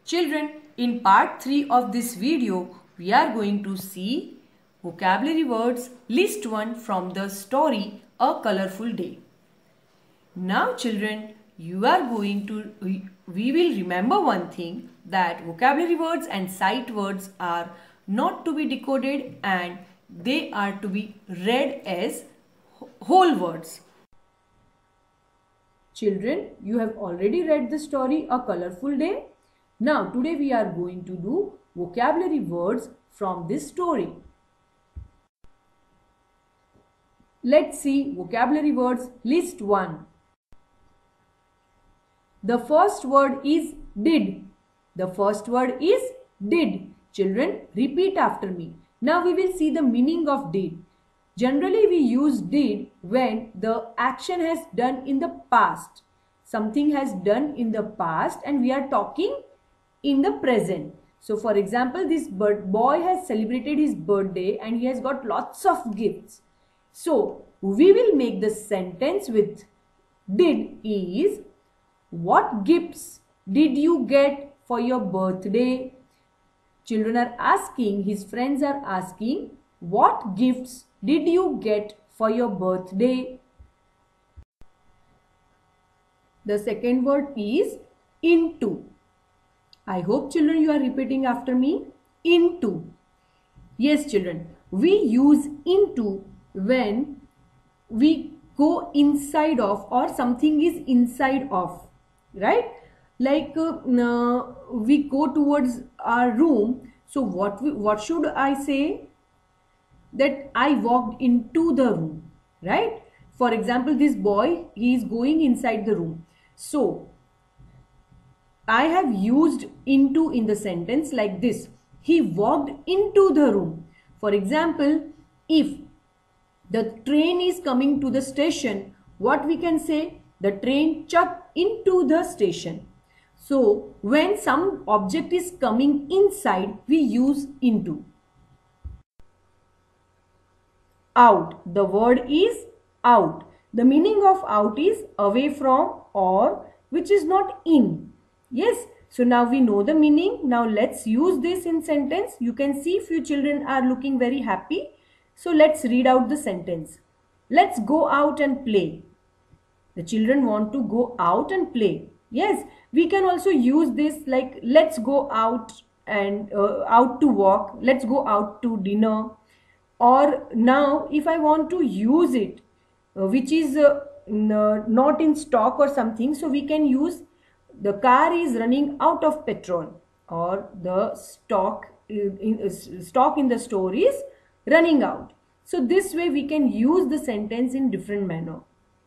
Children, in part 3 of this video, we are going to see vocabulary words list 1 from the story A Colorful Day. Now children, we will remember one thing, that vocabulary words and sight words are not to be decoded and they are to be read as whole words. Children, you have already read the story A Colorful Day. Now today we are going to do vocabulary words from this story. Let's see vocabulary words list 1. The first word is did. The first word is did. Children, repeat after me. Now we will see the meaning of did. Generally we use did when the action has done in the past. Something has done in the past and we are talking in the present. So for example, this boy has celebrated his birthday and he has got lots of gifts. So we will make the sentence with did is, what gifts did you get for your birthday? Children are asking, his friends are asking, what gifts did you get for your birthday? The second word is into. I hope children you are repeating after me. Into. Yes children, we use into when we go inside of or something is inside of, right? Like we go towards our room. So what should I say? That I walked into the room, right? For example, this boy, he is going inside the room. So I have used into in the sentence like this. He walked into the room. For example, if the train is coming to the station, what we can say? The train chucked into the station. So when some object is coming inside, we use into. Out. The word is out. The meaning of out is away from or which is not in. Yes. So now we know the meaning. Now let's use this in sentence. You can see few children are looking very happy. So let's read out the sentence. Let's go out and play. The children want to go out and play. Yes. We can also use this like let's go out and out to walk. Let's go out to dinner. Or now if I want to use it which is not in stock or something, so we can use the car is running out of petrol, or the stock in the store is running out. So this way we can use the sentence in different manner.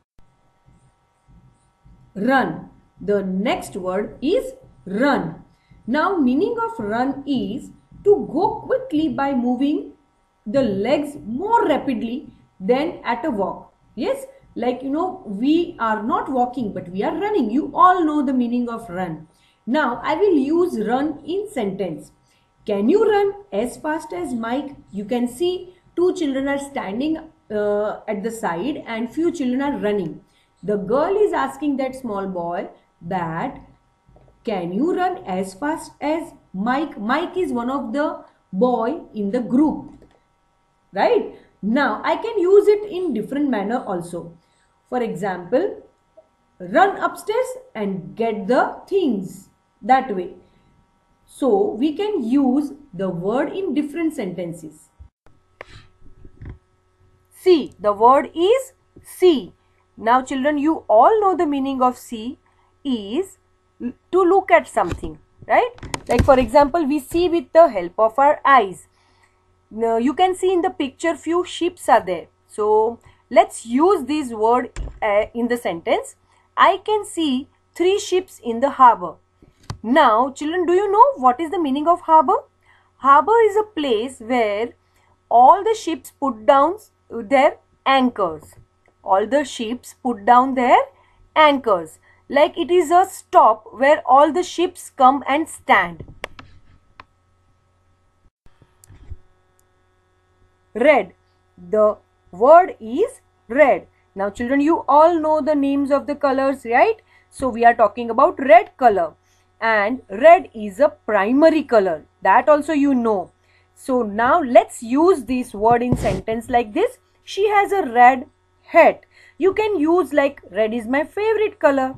Run. The next word is run. Now meaning of run is to go quickly by moving the legs more rapidly than at a walk. Yes, like we are not walking but we are running. You all know the meaning of run. Now I will use run in sentence. Can you run as fast as Mike? You can see two children are standing at the side and few children are running. The girl is asking that small boy that can you run as fast as Mike? Mike is one of the boy in the group. Right? Now I can use it in different manner also. For example, run upstairs and get the things, that way. So we can use the word in different sentences. See, the word is see. Now children, you all know the meaning of see is to look at something, right? Like for example, we see with the help of our eyes. Now you can see in the picture few ships are there. So let's use this word in the sentence. I can see 3 ships in the harbor. Now children, do you know what is the meaning of harbor? Harbor is a place where all the ships put down their anchors. All the ships put down their anchors. Like it is a stop where all the ships come and stand. Red. The word is red. Now children, you all know the names of the colors, right? So we are talking about red color. and red is a primary color. That also you know. So now let's use this word in sentence like this. She has a red hat. You can use like red is my favorite color.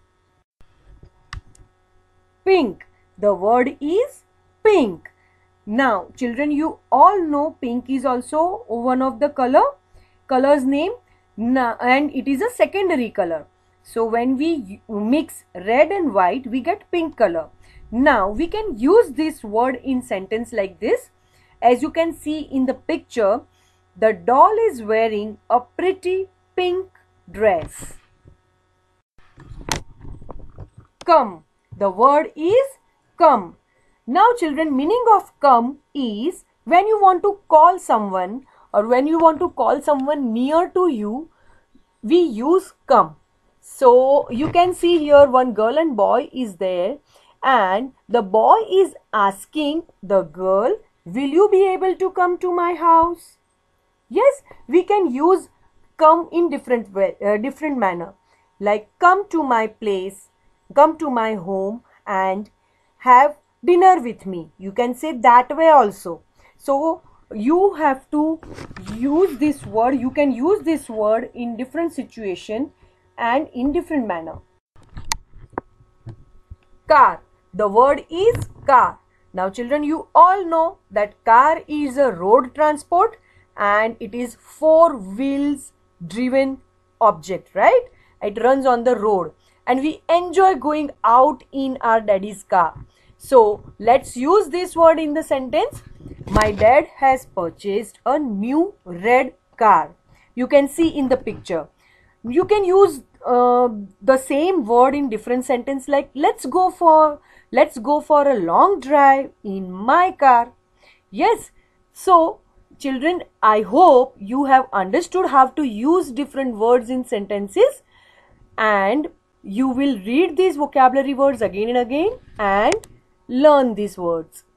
Pink. The word is pink. Now children, you all know pink is also one of the color's name, and it is a secondary color. So when we mix red and white, we get pink color. Now we can use this word in sentence like this. As you can see in the picture, the doll is wearing a pretty pink dress. Come. The word is come. Now children, meaning of come is when you want to call someone or when you want to call someone near to you, we use come. So you can see here one girl and boy is there, and the boy is asking the girl, will you be able to come to my house? Yes, we can use come in different manner, like come to my place, come to my home and have dinner with me. You can say that way also. So you have to use this word. You can use this word in different situation and in different manner. Car. The word is car. Now children, you all know that car is a road transport and it is 4 wheels driven object, right? It runs on the road and we enjoy going out in our daddy's car. So let's use this word in the sentence. My dad has purchased a new red car. You can see in the picture. You can use the same word in different sentence, like let's go for a long drive in my car. Yes. So children, I hope you have understood how to use different words in sentences, and you will read these vocabulary words again and again and learn these words.